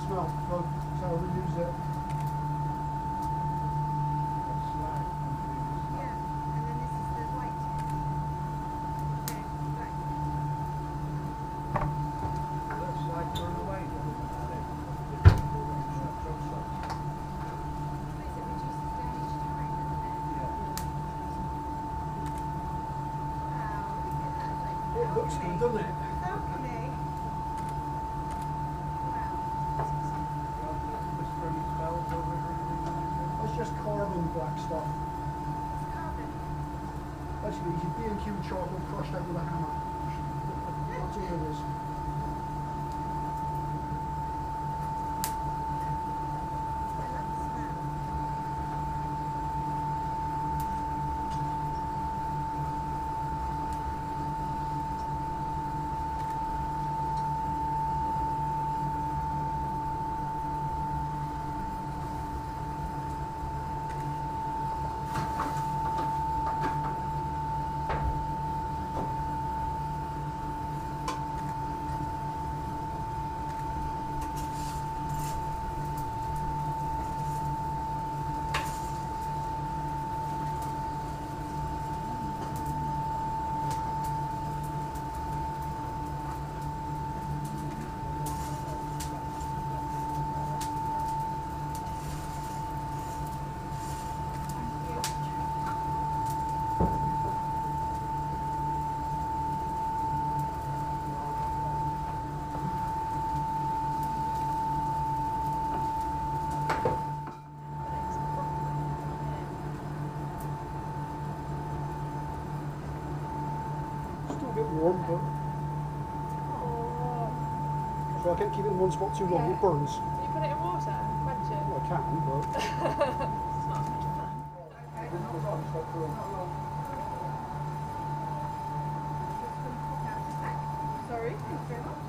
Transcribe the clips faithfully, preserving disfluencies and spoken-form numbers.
smell, so, so we use it. It looks good, doesn't it? It's just carbon black stuff. Basically, it's your B and Q chocolate crushed out with a hammer. That's all it is. Still a bit warm, but Oh. so I can't keep it in one spot too long, Yeah. it burns. Can you put it in water? Quench it? Well, I can, but It's not as much fun. Sorry? Thanks very much.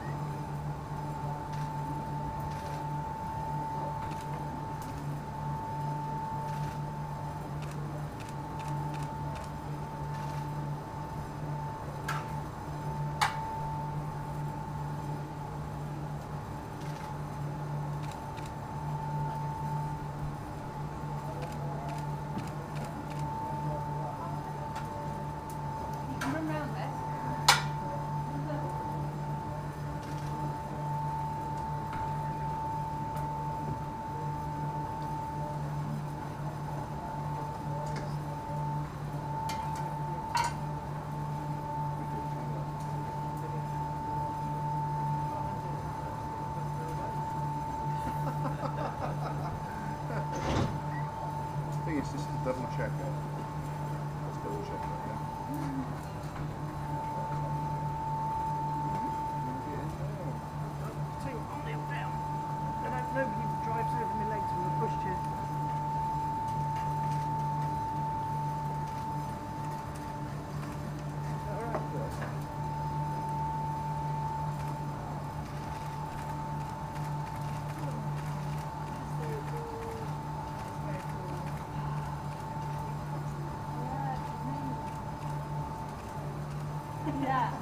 You can run round this. I think it's just to double check it. Let's double check it, yeah. Tell you what, I'll kneel down. And I, nobody drives over my legs with a pushchair. Yeah.